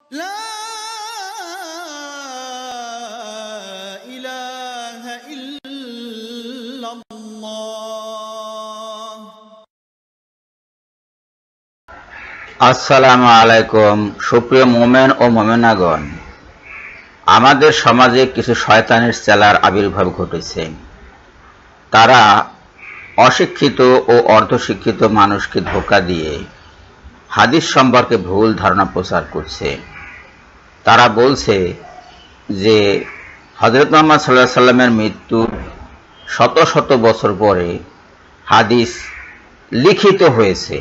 لا إله إلا الله। আসসালামু আলাইকুম। সুপ্রিয় মোমেন ও মোমেনাগণ, আমাদের সমাজে কিছু শয়তানের চেলার আবির্ভাব ঘটেছে। তারা অশিক্ষিত ও অর্ধশিক্ষিত মানুষকে ধোঁকা দিয়ে হাদিস সম্পর্কে ভুল ধারণা প্রচার করছে। তারা বলছে যে হযরত মুহাম্মদ সাল্লাল্লাহু আলাইহি সাল্লামের মৃত্যুর শত শত বছর পরে হাদিস লিখিত হয়েছে।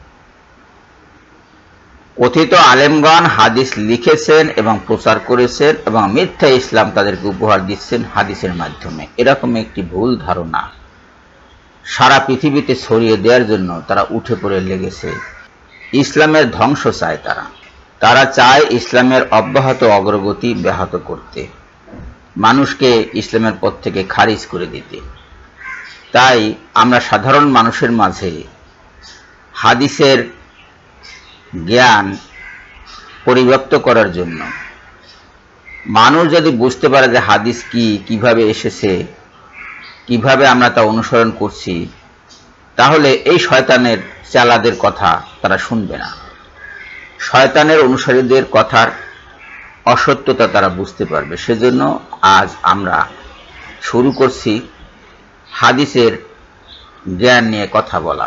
কথিত আলেমগণ হাদিস লিখেছেন এবং প্রচার করেছেন এবং মিথ্যা ইসলাম তাদেরকে উপহার দিচ্ছেন হাদিসের মাধ্যমে। এরকম একটি ভুল ধারণা সারা পৃথিবীতে ছড়িয়ে দেওয়ার জন্য তারা উঠে পড়ে লেগেছে। ইসলামের ধ্বংস চায় তারা চায় ইসলামের অব্যাহত অগ্রগতি ব্যাহত করতে, মানুষকে ইসলামের পথ থেকে খারিজ করে দিতে। তাই আমরা সাধারণ মানুষের মাঝে হাদিসের জ্ঞান পরিব্যাপ্ত করার জন্য, মানুষ যদি বুঝতে পারে যে হাদিস কি, কিভাবে এসেছে, কিভাবে আমরা তা অনুসরণ করছি, তাহলে এই শয়তানের চেলাদের কথা তারা শুনবে না। শয়তানের অনুসারীদের কথার অসত্যতা তারা বুঝতে পারবে। সেজন্য আজ আমরা শুরু করছি হাদিসের জ্ঞান নিয়ে কথা বলা।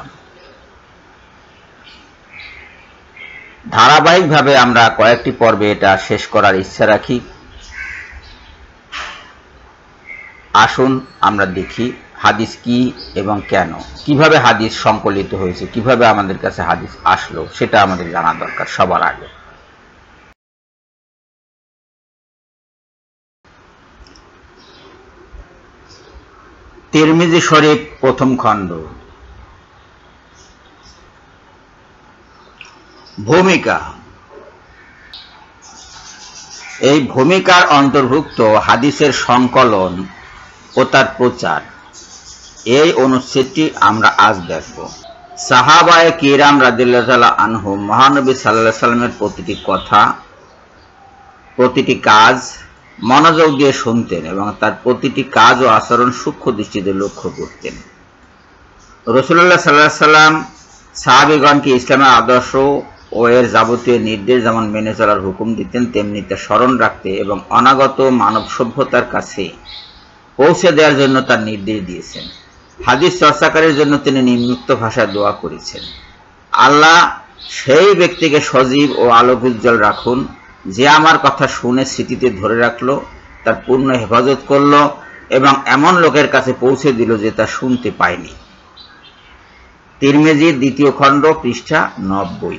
ধারাবাহিকভাবে আমরা কয়েকটি পর্বে এটা শেষ করার ইচ্ছা রাখি। আসুন আমরা দেখি হাদিস কি এবং কেন, কিভাবে হাদিস সংকলিত হয়েছে, কিভাবে আমাদের কাছে হাদিস আসলো, সেটা আমাদের জানা দরকার সবার আগে। তিরমিজি শরীফ প্রথম খণ্ড। ভূমিকা। এই ভূমিকার অন্তর্ভুক্ত হাদিসের সংকলন ও তার প্রচার, এই অনুচ্ছেদটি আমরা আজ দেখব। সাহাবায়ে কিরাম রাদিয়াল্লাহু তাআলা আনহুম মহানবী সাল্লাল্লাহু আলাইহি সাল্লামের প্রতিটি কথা, প্রতিটি কাজ মনোযোগ দিয়ে শুনতেন এবং তার প্রতিটি কাজ ও আচরণ সূক্ষ্ম দৃষ্টিতে লক্ষ্য করতেন। রাসূলুল্লাহ সাল্লাল্লাহু আলাইহি সাল্লাম সাহাবীগণকে ইসলামের আদর্শ ও এর যাবতীয় নির্দেশ যেমন মেনে চলার হুকুম দিতেন, তেমনি তা স্মরণ রাখতে এবং অনাগত মানব সভ্যতার কাছে পৌঁছে দেওয়ার জন্য তার নির্দেশ দিয়েছেন। হাদিস চর্চাকারীর জন্য তিনি নিম্নোক্ত ভাষায় দোয়া করেছেন: আল্লাহ সেই ব্যক্তিকে সজীব ও আলোকোজ্জ্বল রাখুন যে আমার কথা শুনে স্মৃতিতে ধরে রাখলো, তার পূর্ণ হেফাজত করলো এবং এমন লোকের কাছে পৌঁছে দিল যে তা শুনতে পায়নি। তিরমিজি দ্বিতীয় খণ্ড, পৃষ্ঠা 90।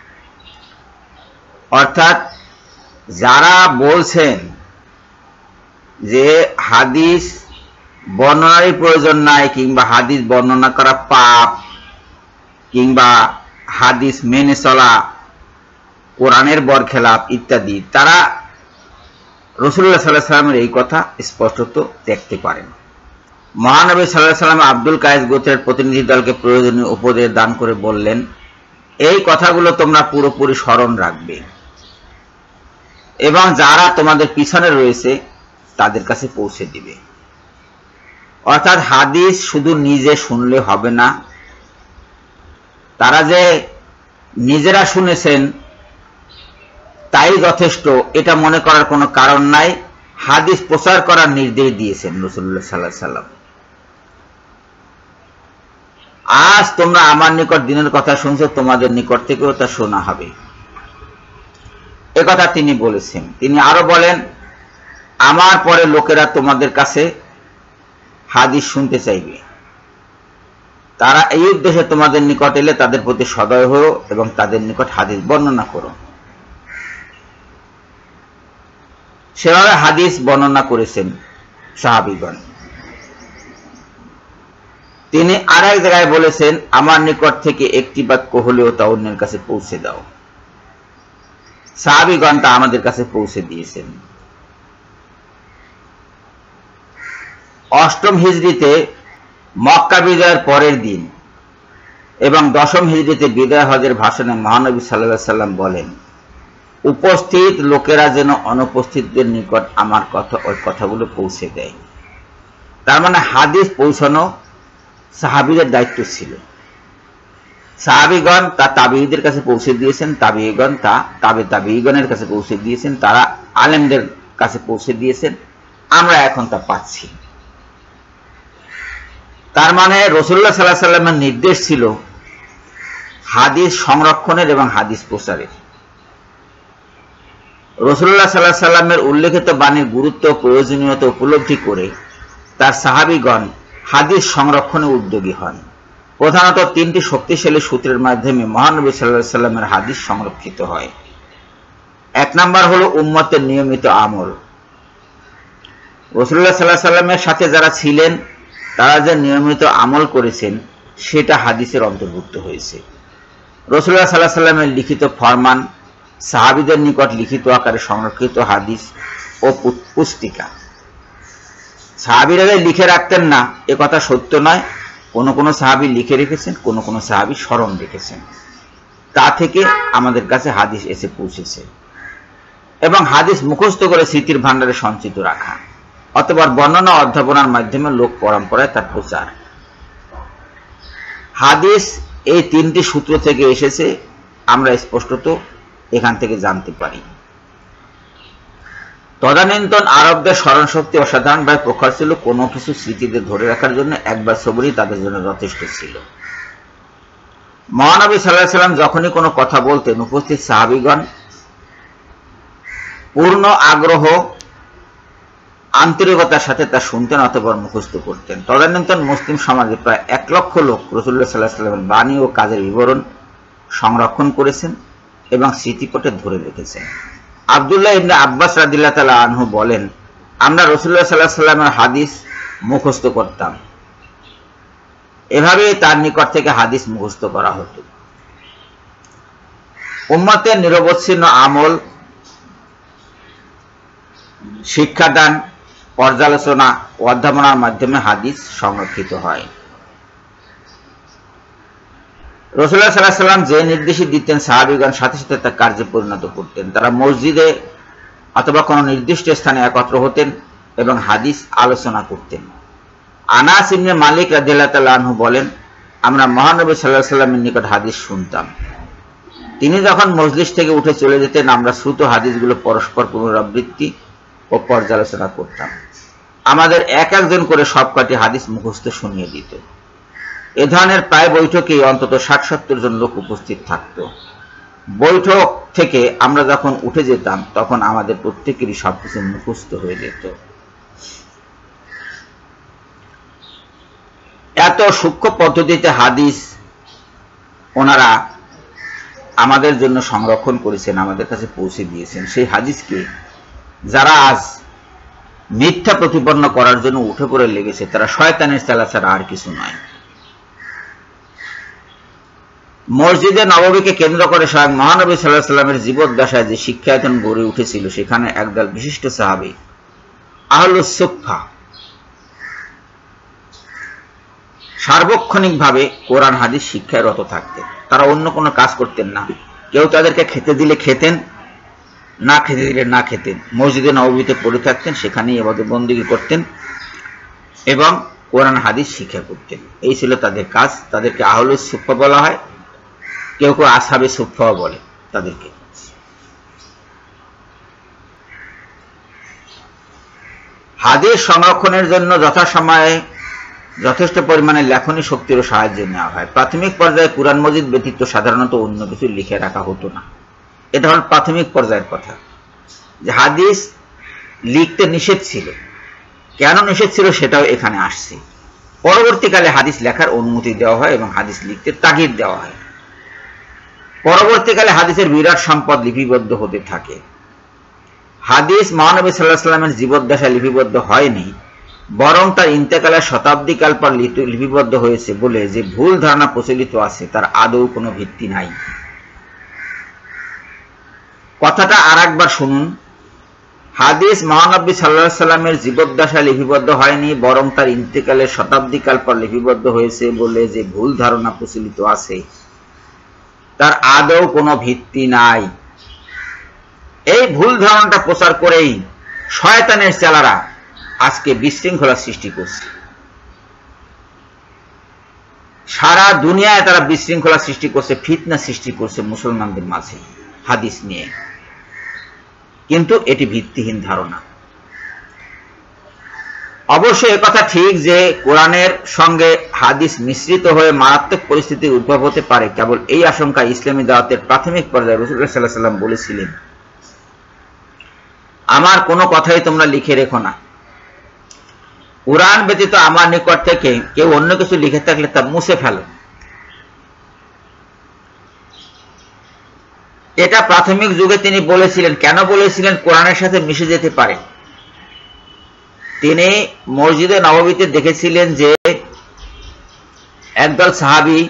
অর্থাৎ যারা বলছেন যে হাদিস বর্ণনারই প্রয়োজন নাই, কিংবা হাদিস বর্ণনা করা পাপ, কিংবা হাদিস মেনে চলা কোরআনের বরখেলাপ ইত্যাদি, তারা রাসূলুল্লাহ সাল্লাল্লাহু আলাইহি সাল্লামের এই কথা স্পষ্টত দেখতে পারেন। মহানবী সাল্লাল্লাহু আলাইহি সাল্লাম আব্দুল কায়েস গোত্রের প্রতিনিধি দলকে প্রয়োজনীয় উপদেশ দান করে বললেন, এই কথাগুলো তোমরা পুরোপুরি স্মরণ রাখবে এবং যারা তোমাদের পিছনে রয়েছে তাদের কাছে পৌঁছে দিবে। অর্থাৎ হাদিস শুধু নিজে শুনলে হবে না, তারা যে নিজেরা শুনেছেন তাই যথেষ্ট এটা মনে করার কোনো কারণ নাই। হাদিস প্রচার করার নির্দেশ দিয়েছেন রাসূলুল্লাহ সাল্লাল্লাহু আলাইহি সাল্লাম। আজ তোমরা আমার নিকট দিনের কথা শুনছো, তোমাদের নিকট থেকেও তা শোনা হবে, একথা তিনি বলেছেন। তিনি আরো বলেন, আমার পরে লোকেরা তোমাদের কাছে হাদিস শুনতে চাইবে, তারা এই উদ্দেশ্যে তোমাদের নিকট এলে তাদের প্রতি সদয় হও এবং তাদের নিকট হাদিস বর্ণনা করো। সেভাবে হাদিস বর্ণনা করেছেন সাহাবীগণ। তিনি আর এক জায়গায় বলেছেন, আমার নিকট থেকে একটি বাক্য হলেও তা অন্যের কাছে পৌঁছে দাও। সাহাবীগণ তা আমাদের কাছে পৌঁছে দিয়েছেন। অষ্টম হিজরিতে মক্কা বিজয়ের পরের দিন এবং দশম হিজরিতে বিদায় হজের ভাষণে মহানবী সাল্লাল্লাহু আলাইহি সাল্লাম বলেন, উপস্থিত লোকেরা যেন অনুপস্থিতদের নিকট আমার কথা ওই কথাগুলো পৌঁছে দেয়। তার মানে হাদিস পৌঁছানো সাহাবীদের দায়িত্ব ছিল। সাহাবীগণ তা তাবিঈদের কাছে পৌঁছে দিয়েছেন, তাবিঈগণ তা তাবিঈগণের কাছে পৌঁছে দিয়েছেন, তারা আলেমদের কাছে পৌঁছে দিয়েছেন, আমরা এখন তা পাচ্ছি। তার মানে রাসূলুল্লাহ সাল্লাল্লাহু আলাইহি ওয়াসাল্লামের নির্দেশ ছিল হাদিস সংরক্ষণের এবং হাদিস প্রচারের। রাসূলুল্লাহ সাল্লাল্লাহু আলাইহি ওয়াসাল্লামের উল্লেখিত বাণীর গুরুত্ব ও প্রয়োজনীয়তা উপলব্ধি করে তার সাহাবীগণ হাদিস সংরক্ষণে উদ্যোগী হন। প্রধানত তিনটি শক্তিশালী সূত্রের মাধ্যমে মহানবী সাল্লাল্লাহু আলাইহি ওয়াসাল্লামের হাদিস সংরক্ষিত হয়। এক নাম্বার হলো উম্মতের নিয়মিত আমল। রাসূলুল্লাহ সাল্লাল্লাহু আলাইহি ওয়াসাল্লামের সাথে যারা ছিলেন তারা যে নিয়মিত আমল করেছেন সেটা হাদিসের অন্তর্ভুক্ত হয়েছে। রাসূলুল্লাহ সাল্লাল্লাহু আলাইহি ওয়াসাল্লামের লিখিত ফরমান, সাহাবীদের নিকট লিখিত আকারে সংরক্ষিত হাদিস ও পুস্তিকা। সাহাবীরা যে লিখে রাখতেন না এ কথা সত্য নয়। কোন সাহাবী লিখে রেখেছেন, কোন সাহাবী স্মরণ রেখেছেন। তা থেকে আমাদের কাছে হাদিস এসে পৌঁছেছে। এবং হাদিস মুখস্থ করে স্মৃতির ভাণ্ডারে সঞ্চিত রাখা অথবা বর্ণনা অধ্যাপনার মাধ্যমে লোক পরম্পরায় তার প্রচার। হাদিস এই তিনটি সূত্র থেকে এসেছে, আমরা স্পষ্টত এখান থেকে জানতে পারি। তদানীন্তন আরবদের স্মরণশক্তি অসাধারণভাবে প্রখর ছিল। কোনো কিছু স্মৃতিতে ধরে রাখার জন্য একবার সবরই তাদের জন্য যথেষ্ট ছিল। মহানবী সাল্লাল্লাহু আলাইহি ওয়াসাল্লাম যখনই কোনো কথা বলতেন উপস্থিত সাহাবীগণ পূর্ণ আগ্রহ আন্তরিকতার সাথে তা শুনতেন অথবা মুখস্থ করতেন। তদানীন্তন মুসলিম সমাজে প্রায় 1 লক্ষ লোক রাসূলুল্লাহ সাল্লাল্লাহু আলাইহি ওয়াসাল্লামের বাণী ও কাজের বিবরণ সংরক্ষণ করেছেন এবং স্মৃতিপটে ধরে রেখেছেন। আব্দুল্লাহ ইবনে আব্বাস রাদিয়াল্লাহু তাআলা আনহু বলেন, আমরা রাসূলুল্লাহ সাল্লাল্লাহু আলাইহি ওয়াসাল্লামের হাদিস মুখস্থ করতাম। এভাবে তার নিকট থেকে হাদিস মুখস্থ করা হতো। উম্মতের নিরবচ্ছিন্ন আমল, শিক্ষাদান, পর্যালোচনা ও অধ্যাপনার মাধ্যমে হাদিস সংরক্ষিত হয়। রাসূলুল্লাহ সাল্লাল্লাহু আলাইহি ওয়াসাল্লাম যে নির্দেশ দিতেন সাহাবীগণ সাথে সাথে তা কার্যে পরিণত করতেন। তারা মসজিদে অথবা কোনো নির্দিষ্ট স্থানে একত্র হতেন এবং হাদিস আলোচনা করতেন। আনাস ইবনে মালিক রাদিয়াল্লাহু তাআলা আনহু বলেন, আমরা মহানবী সাল্লাল্লাহু আলাইহি ওয়াসাল্লামের নিকট হাদিস শুনতাম। তিনি যখন মজলিস থেকে উঠে চলে যেতেন আমরা শ্রুত হাদিসগুলো পরস্পর পুনরাবৃত্তি ও পর্যালোচনা করতাম। আমাদের একজন করে সবকটি হাদিস মুখস্থ শুনিয়ে দিত। এ ধরনের প্রায় বৈঠকে অন্তত 60-70 জন লোক উপস্থিত থাকত। বৈঠক থেকে আমরা যখন উঠে যেতাম তখন আমাদের প্রত্যেকেরই সবকিছু মুখস্থ হয়ে যেত। এত সূক্ষ্ম পদ্ধতিতে হাদিস ওনারা আমাদের জন্য সংরক্ষণ করেছেন, আমাদের কাছে পৌঁছে দিয়েছেন। সেই হাদিসকে যারা আজ মিথ্যা প্রতিপন্ন করার জন্য উঠে পড়ে লেগেছে তারা শয়তানের চালা ছাড়া আর কিছু নয়। মসজিদে নববীকে কেন্দ্র করে স্বয়ং মহানবী সাল্লাল্লাহু আলাইহি ওয়াসাল্লামের জীবদ্দশায় যে শিক্ষায়তন গড়ে উঠেছিল সেখানে একদল বিশিষ্ট সাহাবী আহলুস সুফফা সার্বক্ষণিকভাবে কোরআন হাদিস শিক্ষায় রত থাকতেন। তারা অন্য কোনো কাজ করতেন না। কেউ তাদেরকে খেতে দিলে খেতেন, না খেতে দিলে না খেতেন। মসজিদে নববীতে পড়ে থাকতেন, সেখানেই ইবাদত বন্দেগী করতেন এবং কোরআন হাদিস শিক্ষা করতেন। এই ছিল তাদের কাজ। তাদেরকে আহলুস সুফফা বলা হয়, কেউ কেউ আসহাবে সুফফাও বলে তাদেরকে। হাদিস সংরক্ষণের জন্য যথাসময়ে যথেষ্ট পরিমাণে লেখনী শক্তিরও সাহায্য নেওয়া হয়। প্রাথমিক পর্যায়ে কুরআন মজিদ ব্যতীত সাধারণত অন্য কিছু লিখে রাখা হতো না। এটা হল প্রাথমিক পর্যায়ের কথা, যে হাদিস লিখতে নিষেধ ছিল। কেন নিষেধ ছিল সেটাও এখানে আসছে। পরবর্তীকালে হাদিস লেখার অনুমতি দেওয়া হয় এবং হাদিস লিখতে তাগিদ দেওয়া হয়। পরবর্তীকালে হাদিসের বিরাট সম্পদ লিপিবদ্ধ হতে থাকে। হাদিস মহানবী সাল্লাল্লাহু আলাইহি ওয়াসাল্লামের জীবদ্দশায় লিপিবদ্ধ হয়নি, বরং তার ইন্তেকালের শতাব্দীকাল পর লিপিবদ্ধ হয়েছে বলে যে ভুল ধারণা প্রচলিত আছে তার আদৌ কোনো ভিত্তি নাই। কথাটা আরেকবার শুনুন। হাদিস মহানবী সাল্লাল্লাহু আলাইহি ওয়াসাল্লামের জীবদ্দশায় লিপিবদ্ধ হয়নি, বরং তার ইন্তেকালের শতাব্দীকাল পর লিপিবদ্ধ হয়েছে বলে যে ভুল ধারণা প্রচলিত আছে তার আদৌ কোনো ভিত্তি নাই। এই ভুল ধারণাটা প্রচার করেই শয়তানের চেলারা আজকে বিশৃঙ্খলা সৃষ্টি করছে। সারা দুনিয়ায় তারা বিশৃঙ্খলা সৃষ্টি করছে, ফিতনা সৃষ্টি করছে মুসলমানদের মাঝে হাদিস নিয়ে। কিন্তু এটি ভিত্তিহীন ধারণা। অবশ্যই একথা ঠিক যে কোরআনের সঙ্গে হাদিস মিশ্রিত হয়ে মারাত্মক পরিস্থিতির উদ্ভব হতে পারে। কেবল এই আশঙ্কা ইসলামী দাওয়াতের প্রাথমিক পর্যায়ে রাসূলুল্লাহ সাল্লাল্লাহু আলাইহি ওয়াসাল্লাম বলেছিলেন, আমার কোনো কথাই তোমরা লিখে রেখো না। কোরআন ব্যতীত আমার নিকট থেকে কেউ অন্য কিছু লিখে থাকলে তা মুছে ফেলো। এটা প্রাথমিক যুগে তিনি বলেছিলেন। কেন বলেছিলেন? কোরআনের সাথে মিশে যেতে পারে। তিনি মসজিদে নববীতে দেখেছিলেন যে একদল সাহাবী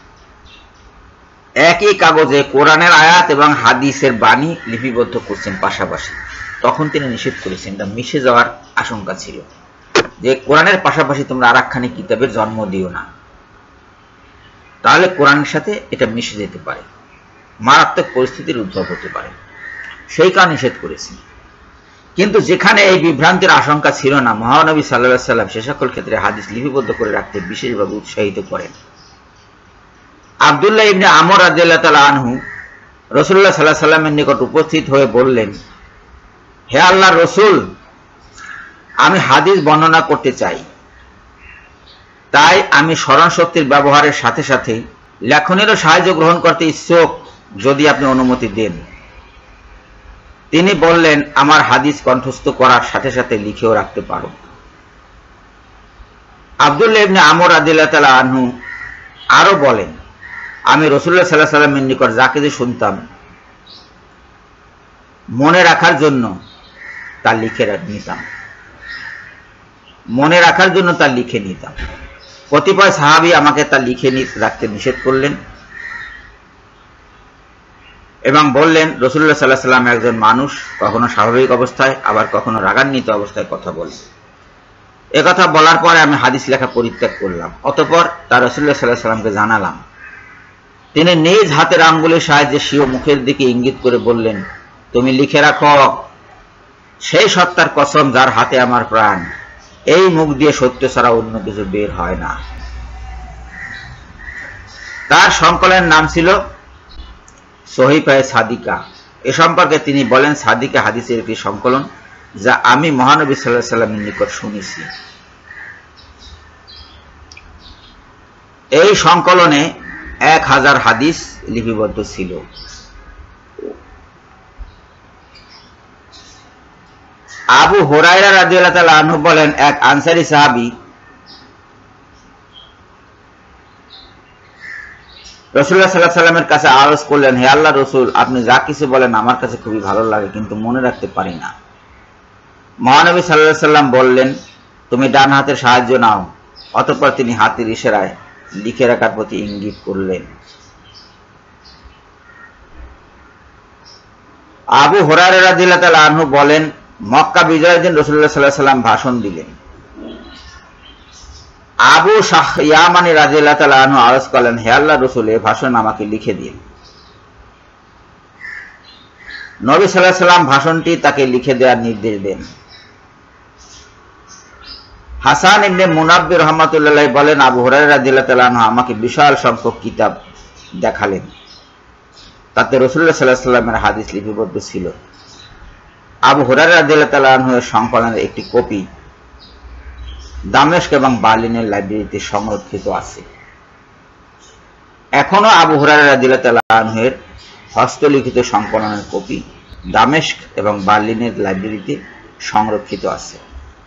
একই কাগজে কোরআনের আয়াত এবং হাদিসের বাণী লিপিবদ্ধ করছেন পাশাপাশি। তখন তিনি নিষেধ করেছেন, তা মিশে যাওয়ার আশঙ্কা ছিল, যে কোরআনের পাশাপাশি তোমরা আরেকখানি কিতাবের জন্ম দিও না, তাহলে কোরআনের সাথে এটা মিশে যেতে পারে, মারাত্মক পরিস্থিতির উদ্ভব হতে পারে, সেই কারণে নিষেধ করেছেন। কিন্তু যেখানে এই বিভ্রান্তির আশঙ্কা ছিল না, মহানবী সাল্লাল্লাহু আলাইহি ওয়াসাল্লাম সে সকল ক্ষেত্রে হাদিস লিপিবদ্ধ করে রাখতে বিশেষভাবে উৎসাহিত করেন। আব্দুল্লাহ ইবনে আমর রাদিয়াল্লাহু তাআলা আনহু রাসূলুল্লাহ সাল্লাল্লাহু আলাইহি ওয়াসাল্লামের নিকট উপস্থিত হয়ে বললেন, হে আল্লাহর রাসূল, আমি হাদিস বর্ণনা করতে চাই, তাই আমি স্মরণ শক্তির ব্যবহারের সাথে সাথে লেখনেরও সাহায্য গ্রহণ করতে ইচ্ছুক, যদি আপনি অনুমতি দেন। তিনি বললেন, আমার হাদিস কণ্ঠস্থ করার সাথে সাথে লিখেও রাখতে পারো। আব্দুল্লাহ ইবনে আমর রাদিয়াল্লাহু তাআলা আনহু আরো বলেন, আমি রাসূলুল্লাহ সাল্লাল্লাহু আলাইহি ওয়াসাল্লামের নিকট যা কিছু শুনতাম মনে রাখার জন্য তা লিখে নিতাম, মনে রাখার জন্য তা লিখে নিতাম। কতিপয় সাহাবী আমাকে তা লিখে রাখতে নিষেধ করলেন এবং বললেন, রাসূলুল্লাহ সাল্লাল্লাহু আলাইহি ওয়াসাল্লাম একজন মানুষ, কখনো স্বাভাবিক অবস্থায় আবার কখনো রাগান্বিত অবস্থায় কথা বলেন। একথা বলার পরে আমি হাদিস লেখা পরিত্যাগ করলাম। অতঃপর তা রাসূলুল্লাহ সাল্লাল্লাহু আলাইহি ওয়াসাল্লামকে জানালাম। তিনি নিজ হাতের আঙ্গুলের সাহায্যে স্বীয় মুখের দিকে ইঙ্গিত করে বললেন, তুমি লিখে রাখো। সেই সত্তার কসম যার হাতে আমার প্রাণ, এই মুখ দিয়ে সত্য ছাড়া অন্য কিছু বের হয় না। তার সংকলনের নাম ছিল সহিফায়ে সাদিকা। এ সম্পর্কে তিনি বলেন, সাদিকা হাদিসের একটি সংকলন যা আমি মহানবী সাল্লাল্লাহু আলাইহি ওয়াসাল্লামের নিকট শুনেছি। এই সংকলনে 1000 হাদিস লিপিবদ্ধ ছিল। আবু হুরায়রা রাদিয়াল্লাহু তাআলা আনহু বলেন, এক আনসারী সাহাবী রাসূলুল্লাহ সাল্লাল্লাহু আলাইহি ওয়াসাল্লামের কাছে আরজ করলেন, হে আল্লাহর রাসূল, আপনি যা কিছু বলেন আমার কাছে খুবই ভালো লাগে, কিন্তু মনে রাখতে পারি না। মহানবী সাল্লাল্লাহু আলাইহি ওয়াসাল্লাম বললেন, তুমি ডান হাতের সাহায্য নাও। অতঃপর তিনি হাতের ইশারায় লিখে রাখার প্রতি ইঙ্গিত করলেন। আবু হুরায়রা রাদিয়াল্লাহু তাআলা আনহু বলেন, মক্কা বিজয়ের দিন রাসূলুল্লাহ সাল্লাল্লাহু আলাইহি ওয়াসাল্লাম ভাষণ দিলেন। আবু ইয়ামানী রাদিয়াল্লাহু তাআলা আনহু আরজ করলেন, হে আল্লাহর রাসূল, এই ভাষণ আমাকে লিখে দিন। নবী সাল্লাল্লাহু আলাইহি ওয়াসাল্লাম ভাষণটি তাকে লিখে দেওয়ার নির্দেশ দেন। হাসান ইবনে মুনাব্বির রাহমাতুল্লাহ আলাইহি বলেন, আবু হুরায়রা রাদিয়াল্লাহু তাআলা আনহু আমাকে বিশাল সংখ্যক কিতাব দেখালেন, তাতে রাসূলুল্লাহ সাল্লাল্লাহু আলাইহি ওয়াসাল্লামের হাদিস লিপিবদ্ধ ছিল। আবু হুরায়রা রাদিয়াল্লাহু তাআলা আনহু এর সংকলনের একটি কপি দামেস্ক এবং বার্লিনের লাইব্রেরিতে সংরক্ষিত আছে। এখনো আবু হুরায়রা রাদিয়াল্লাহু তাআলা আনহু এর হস্তলিখিত সংকলনের কপি দামেস্ক এবং বার্লিনের লাইব্রেরিতে সংরক্ষিত আছে।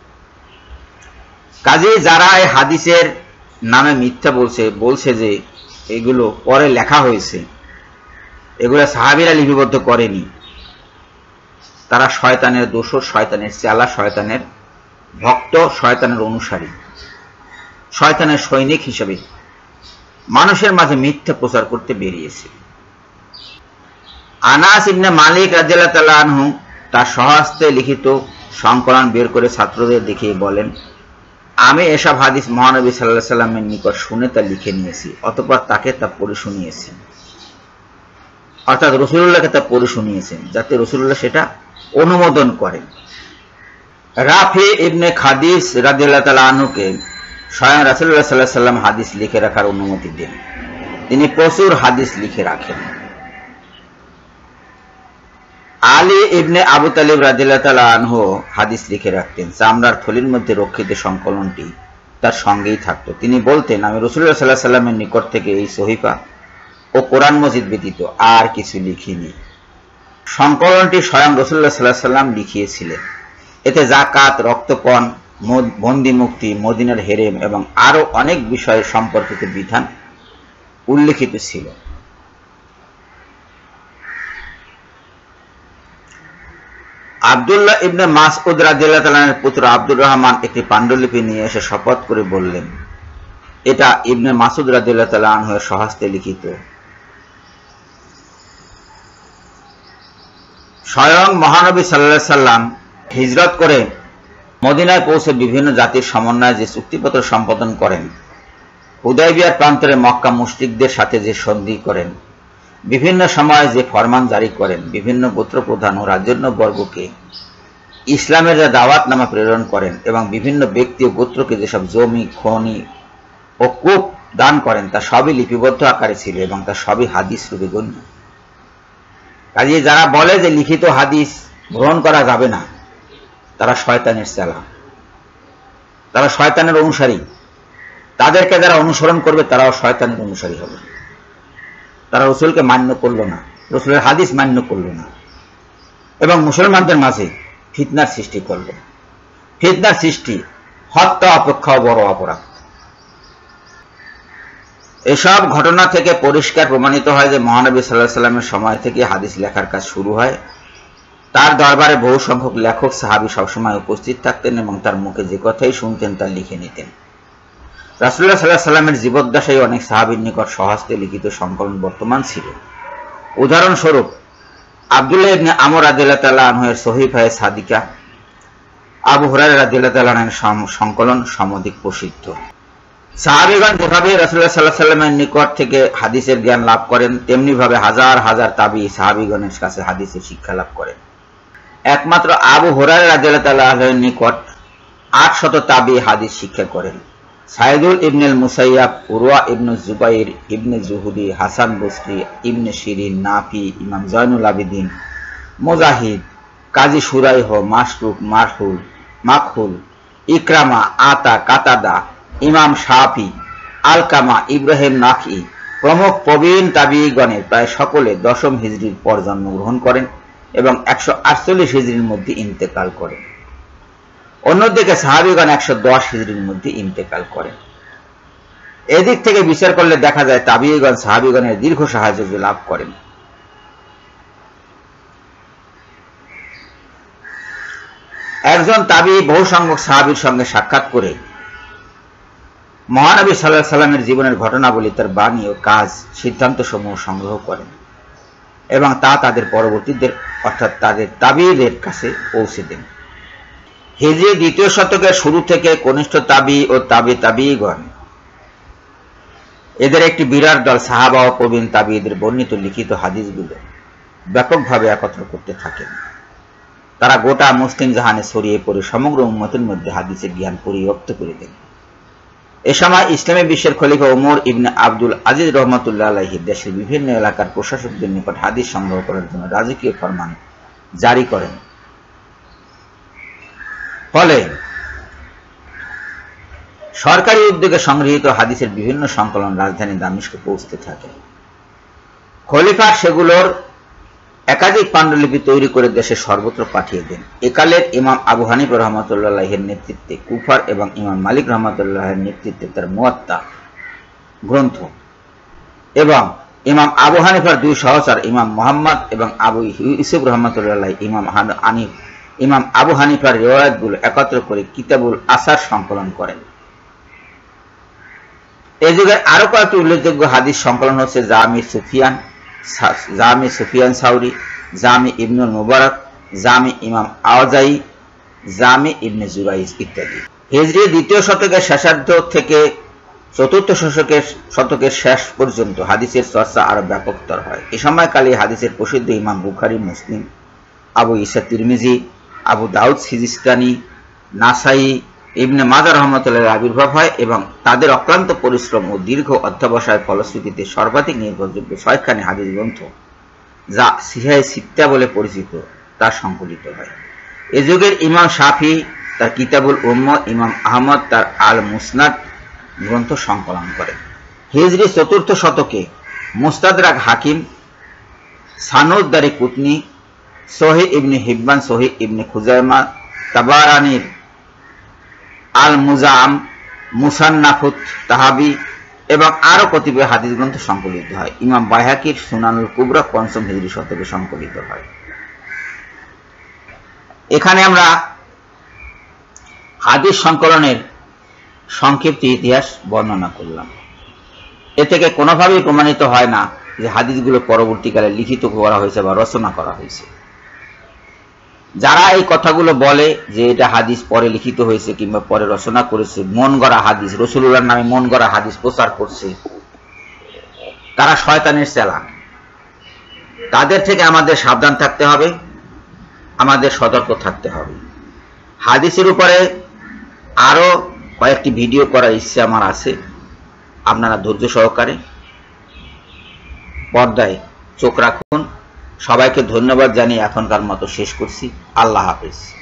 কাজেই যারা এই হাদিসের নামে মিথ্যা বলছে যে এগুলো পরে লেখা হয়েছে, এগুলো সাহাবীরা লিপিবদ্ধ করেনি, তারা শয়তানের দোসর, শয়তানের চেলা, শয়তানের ভক্ত, শয়তানের অনুসারী, শয়তানের সৈনিক হিসেবে মানুষের মাঝে মিথ্যা প্রচার করতে বেরিয়েছে। আনাস ইবনে মালিক রাদিয়াল্লাহু তাআলা আনহু তার স্বহস্তে লিখিত সংকলন বের করে ছাত্রদের দেখিয়ে বলেন, আমি এসব হাদিস মহানবী সাল্লাল্লাহু আলাইহি ওয়াসাল্লামের নিকট শুনে তা লিখে নিয়েছি, অতঃপর তাকে তা পড়ে শুনিয়েছি। অর্থাৎ রাসূলুল্লাহকে তা পড়ে শুনিয়েছেন যাতে রাসূলুল্লাহ সেটা অনুমোদন করেন। রাফি ইবনে খাদিস রাদিয়াল্লাহু তাআলা আনহুকে স্বয়ং রাসূলুল্লাহ সাল্লাল্লাহু আলাইহি ওয়াসাল্লাম হাদিস লিখে রাখার অনুমতি দেন। তিনি প্রচুর হাদিস লিখে রাখেন। আলী ইবনে আবু তালিব রাদিয়াল্লাহু তাআলা আনহু হাদিস লিখে রাখতেন। চামড়ার থলির মধ্যে রক্ষিত সংকলনটি তার সঙ্গেই থাকতো। তিনি বলতেন, আমি রাসূলুল্লাহ সাল্লাল্লাহু আলাইহি ওয়াসাল্লামের নিকট থেকে এই সহিফা ও কোরআন মজিদ ব্যতীত আর কিছু লিখিনি। সংকলনটি স্বয়ং রাসূলুল্লাহ সাল্লাল্লাহু আলাইহি ওয়াসাল্লাম লিখিয়েছিলেন। এতে যাকাত, রক্তপণ, বন্দী মুক্তি, মদিনার হেরেম এবং আরো অনেক বিষয় সম্পর্কিত বিধান উল্লেখিত ছিল। আব্দুল্লাহ ইবনে মাসউদ রাদিয়াল্লাহু তাআলা এর পুত্র আব্দুর রহমান একটি পাণ্ডুলিপি নিয়ে এসে শপথ করে বললেন, এটা ইবনে মাসউদ রাদিয়াল্লাহু তাআলা আনহু এর স্বহস্তে লিখিত। স্বয়ং মহানবী সাল্লাল্লাহু আলাইহি সাল্লাম হিজরত করে মদিনায় পৌঁছে বিভিন্ন জাতির সমন্বয়ে যে চুক্তিপত্র সম্পাদন করেন, হুদায়বিয়ার প্রান্তরে মক্কা মুশরিকদের সাথে যে সন্ধি করেন, বিভিন্ন সময়ে যে ফরমান জারি করেন, বিভিন্ন গোত্র প্রধান ও রাজন্যবর্গকে ইসলামের যে দাওয়াতনামা প্রেরণ করেন এবং বিভিন্ন ব্যক্তি ও গোত্রকে যেসব জমি, খনি ও কূপ দান করেন, তা সবই লিপিবদ্ধ আকারে ছিল এবং তা সবই হাদিস রূপে গণ্য। কাজে যারা বলে যে লিখিত হাদিস গ্রহণ করা যাবে না, তারা শয়তানের চেলা, তারা শয়তানের অনুসারী। তাদেরকে যারা অনুসরণ করবে তারাও শয়তানের অনুসারী হবে। তারা রাসূলকে মান্য করলো না, রাসূলের হাদিস মান্য করলো না এবং মুসলমানদের মাঝে ফিতনার সৃষ্টি করলো। ফিতনার সৃষ্টি হত্যা অপেক্ষাও বড় অপরাধ। এসব ঘটনা থেকে পরিষ্কার প্রমাণিত হয় যে মহানবী সাল্লাল্লাহু আলাইহি ওয়াসাল্লামের সময় থেকে হাদিস লেখার কাজ শুরু হয়। তার দরবারে বহু সংখ্যক লেখক সাহাবী সবসময় উপস্থিত থাকতেন এবং তার মুখে যে কথাই শুনতেন তা লিখে নিতেন। রাসূলুল্লাহ সাল্লাল্লাহু আলাইহি ওয়াসাল্লামের জীবদ্দশায় অনেক সাহাবীর নিকট স্বহস্তে লিখিত সংকলন বর্তমান ছিল। উদাহরণস্বরূপ আব্দুল্লাহ ইবনে আমর রাদিয়াল্লাহু তাআলা আনহু এর সহিফায়ে সাদিকা, আবু হুরায়রা রাদিয়াল্লাহু তাআলা আনহুর সংকলন সমধিক প্রসিদ্ধ। সাহাবীগণ যেভাবে রাসূলুল্লাহ সাল্লাল্লাহু আলাইহি ওয়াসাল্লামের নিকট থেকে হাদিসের জ্ঞান লাভ করেন, তেমনি ভাবে হাজার হাজার তাবী সাহাবীগণের কাছে হাদিসের শিক্ষা লাভ করেন। একমাত্র আবু হুরায়রা রাদিয়াল্লাহু তাআলা আনহুর নিকট 800 তাবী হাদিস শিক্ষা করেন। সাইদুল ইবনুল মুসাইয়াব, উরওয়া ইবনে জুবাইর, ইবনে জুহুদি, হাসান বসরি, ইবনে শিরিন, নাফি, ইমাম জয়নুল আবেদিন, মুজাহিদ, কাজী শুরাইহ, মাশরুক, মারহুল, মাকহুল, ইকরামা, আতা, কাতাদা, ইমাম শাফি, আলকামা, ইব্রাহিম নাখি প্রমুখ প্রবীণ তাবিঈগণের প্রায় সকলে 10ম হিজরির পর জন্মগ্রহণ করেন এবং 148 হিজরির মধ্যে ইন্তেকাল করেন। অন্যদিকে সাহাবীগণ 110 হিজরির মধ্যে ইন্তেকাল করেন। এদিক থেকে বিচার করলে দেখা যায় তাবিঈগণ সাহাবীগণের দীর্ঘ সাহায্য লাভ করেন। একজন তাবিঈ বহু সংখ্যক সাহাবীর সঙ্গে সাক্ষাৎ করে মহানবী সাল্লাল্লাহু আলাইহি ওয়াসাল্লামের জীবনের ঘটনাবলী, তার বাণী ও কাজ, সিদ্ধান্ত সমূহ সংগ্রহ করেন এবং তা তাদের পরবর্তীদের অর্থাৎ তাদের তাবিঈদের কাছে পৌঁছে দেন। হিজরি 2য় শতকের শুরু থেকে কনিষ্ঠ তাবিঈ ও তাবিঈগণ এদের একটি বিরাট দল সাহাবা ও প্রবীণ তাবিঈদের বর্ণিত লিখিত হাদিসগুলো ব্যাপকভাবে একত্র করতে থাকেন। তারা গোটা মুসলিম জাহানে ছড়িয়ে পড়ে সমগ্র উম্মতের মধ্যে হাদিসের জ্ঞান পরিব্যাপ্ত করে দেন। এ সময় ইসলামী বিশ্বের খলিফা ওমর ইবনে আব্দুল আজিজ রহমাতুল্লাহ আলাইহি দেশের বিভিন্ন এলাকার প্রশাসকদের নিকট হাদিস সংগ্রহ করার জন্য রাজকীয় ফরমান জারি করেন। ফলে সরকারি উদ্যোগে সংগৃহীত হাদিসের বিভিন্ন সংকলন রাজধানী দামেস্কে পৌঁছতে থাকে। খলিফা সেগুলোর একাধিক পাণ্ডুলিপি তৈরি করে দেশে সর্বত্র পাঠিয়ে দেন। একালের ইমাম আবু হানিফা রাহমাতুল্লাহ আলাইহির নেতৃত্বে কুফার এবং ইমাম মালিক রাহমাতুল্লাহ আলাইহির নেতৃত্বে তার মুয়াত্তা গ্রন্থ এবং ইমাম আবু হানিফার দুই সহচর ইমাম মুহাম্মদ এবং আবু ইউসুফ রাহমাতুল্লাহ আলাইহি ইমাম আবু হানিফার রিওয়ায়াতগুলো একত্র করে কিতাবুল আসার সংকলন করেন। এই যুগের আরো কয়েকটি উল্লেখযোগ্য হাদিস সংকলন হচ্ছে জামি সুফিয়ান সাউরি, জামি ইবনুল মুবারক, জামি ইমাম আওজাই, জামি ইবনে জুরাইজ ইত্যাদি। হিজরি 2য় শতকের শেষার্ধ থেকে চতুর্থ শতকের শেষ পর্যন্ত হাদিসের চর্চা আরো ব্যাপকতর হয়। এ সময়কালে হাদিসের প্রসিদ্ধ ইমাম বুখারী, মুসলিম, আবু ঈসা তিরমিজি, আবু দাউদ সিজিস্তানি, নাসাই, ইবনে মাজাহ রাহমাতুল্লাহ আবির্ভাব হয় এবং তাদের অক্লান্ত পরিশ্রম ও দীর্ঘ অধ্যবসায়ের ফলশ্রুতিতে সর্বাধিক নির্ভরযোগ্য 6খানি হাদিস গ্রন্থ, যা সিহাহ সিত্তা বলে পরিচিত, তা সংকলিত হয়। এ যুগের ইমাম শাফি তার কিতাবুল উম্ম, ইমাম আহমদ তার আল মুসনাদ গ্রন্থ সংকলন করেন। হিজরি 4th শতকে মুস্তাদরাক হাকিম, সানুদ দারিকুতনি, সহিহ ইবনে হিব্বান, সহিহ ইবনে খুজাইমা, তাবারানির আল মুজাম, মুসান্নাফুত তাহাবি এবং আরো কতিপয় হাদিস গ্রন্থ সংকলিত হয়। ইমাম বাইহাকির সুনানুল কুবরা 5ম হিজরি শতকে সংকলিত হয়। এখানে আমরা হাদিস সংকলনের সংক্ষিপ্ত ইতিহাস বর্ণনা করলাম। এ থেকে কোনোভাবেই প্রমাণিত হয় না যে হাদিসগুলো পরবর্তীকালে লিখিত করা হয়েছে বা রচনা করা হয়েছে। যারা এই কথাগুলো বলে যে এটা হাদিস পরে লিখিত হয়েছে কিংবা পরে রচনা করেছে, মন গড়া হাদিস, রাসূলুল্লাহর নামে মন গড়া হাদিস প্রচার করছে, তারা শয়তানের চেলা। তাদের থেকে আমাদের সাবধান থাকতে হবে, আমাদের সতর্ক থাকতে হবে। হাদিসের উপরে আরো কয়েকটি ভিডিও করার ইচ্ছে আমার আছে। আপনারা ধৈর্য সহকারে পর্দায় চোখ রাখুন। সবাইকে ধন্যবাদ জানিয়ে এখনকার মতো শেষ করছি। আল্লাহ হাফেজ।